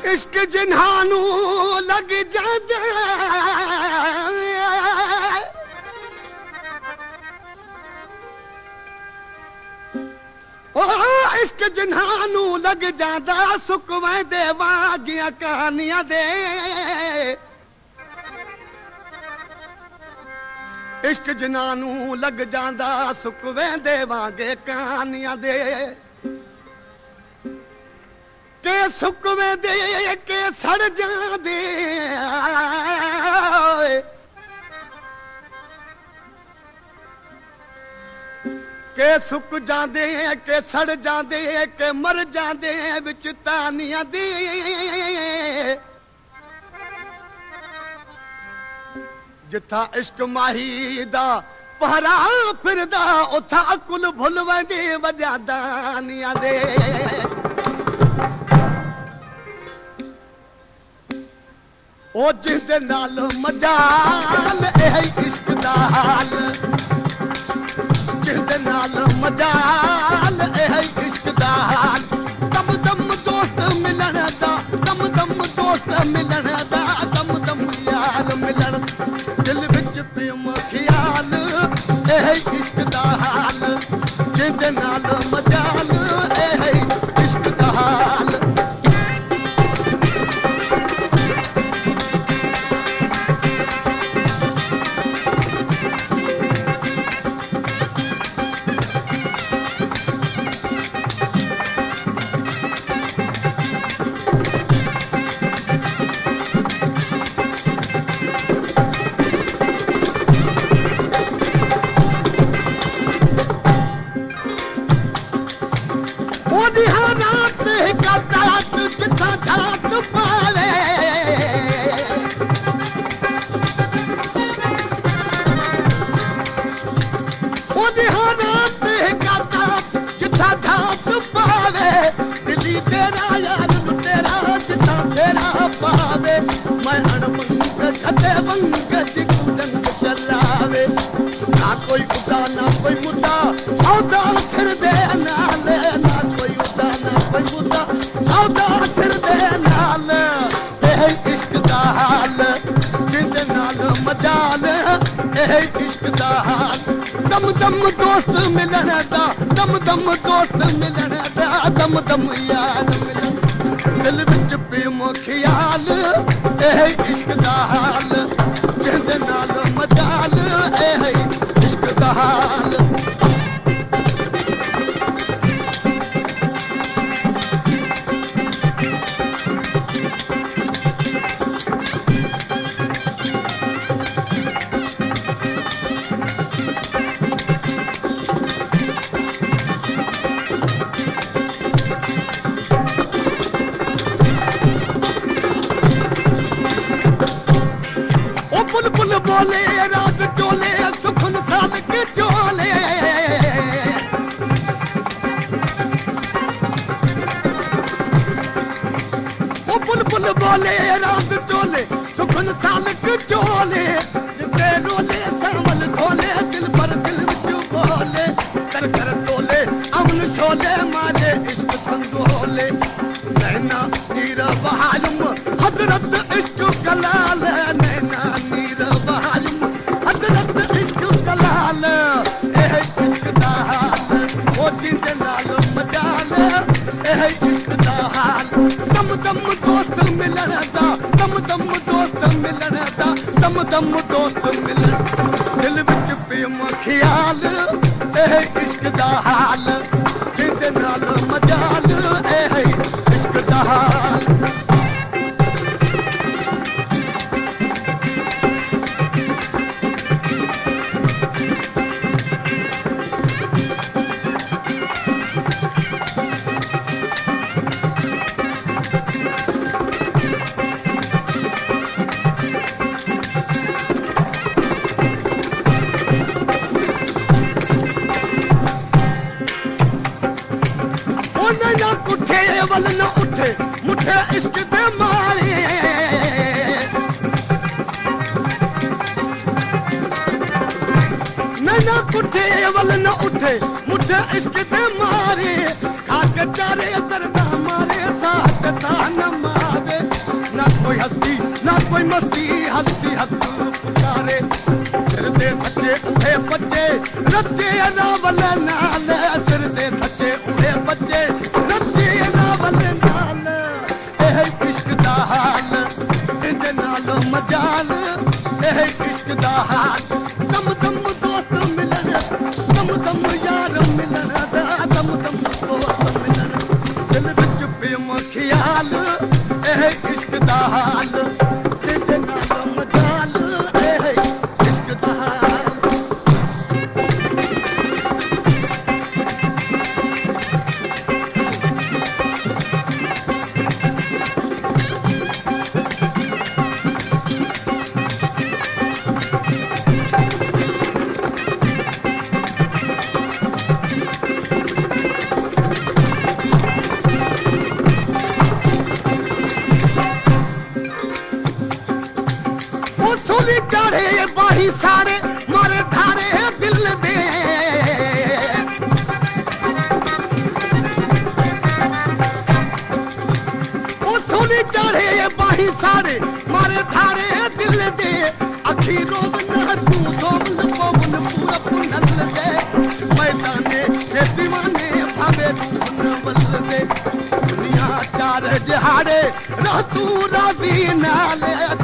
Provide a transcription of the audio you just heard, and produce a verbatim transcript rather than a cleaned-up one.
इश्क जिन्हानू लग जांदा ओ इश्क जिन्हानू लग जांदा सुकवे दे वागियां कहानियां दे इश्क जिन्हानू लग जांदा सुकवे दे वागे कहानियां दे के सुकवे दे के सड़ जांदे के सुक जांदे के सड़ जांदे के मर जांदे विच तानियां दी जिथा इश्क माही दा पहरा फिरदा उथा अकुल भुल वेंदी वजा दानियां दे ओ जिंदे नाल मजाल ए इश्क दा हाल जिंदे नाल मजाल ए इश्क दा हाल दम दम दोस्त मिलन दा दम दम दोस्त मिलन दा दम दम यार मिलन दिल विच प्रेम ख्याल ए इश्क दा हाल जिंदे नाल मजाल ए इश्क दा हाल कोई उदा ना कोई मुद्दा सौदा सिर दे नाल ना कोई उदा ना कोई मुद्दा सौदा सिर दे नाल ए इश्क दा हाल जिंदे नाल मजाल ए इश्क दा हाल दम दम दोस्त मिलन दा दम दम दोस्त मिलन दा दम दम यार मिलन दिल विच प्रेम ख्याल ए इश्क दा हाल जिंदे नाल मजाल ए इश्क दा हाल बोले राज चोले सुखन साल के चोले ओ बुलबुल बोले राज चोले सुखन साल के चोले जिते रोले सावल ढोले दिल पर दिल विच बोले कर कर डोले अमन छोले मारे इश्क संगोले नैना नीर बहालुम हजरत इश्क कलाल नैना नीर बहालुम हजरत इश्क कलाल ए इश्क दा हाल ओ जिंदे नाल मजाल ए इश्क दा हाल दम दम दोस्त मिलन दा दम दम दोस्त मिलन दा दम दम दोस्त मिलन दिल विच प्रेम ख्याल ए इश्क दा हाल जिंदे नाल मजाल ए इश्क दा हाल वल न उठे मुठे इश्क दे मारे नैना कुठे वल न उठे मुठे इश्क दे मारे खाक चारे दर्दा मारे साथ सा न मावे नचे नावल नाल सिर ते सचे उड़े बच्चे नचे नावल नाल एह इश्क दा हाल इदे नाल मजाल एह इश्क दा हाल दम दम दोस्त मिलन दम दम यार मिलन दा दम दम दोस्त मिलन दिल विच प्रेम ख्याल एह इश्क दा हाल इदे नाल मजाल एह इश्क दा हाल चढ़े बाही सारे मारे धारे दिल दे ओ सोनी चढ़े बाही सारे मारे धारे दिल दे अखी रोब न तू सोमल पवन पूरा पुनल दे मैदाने से दीवाने भावे सुन बल दे दुनिया चार जहाड़े रह तू राजी नाले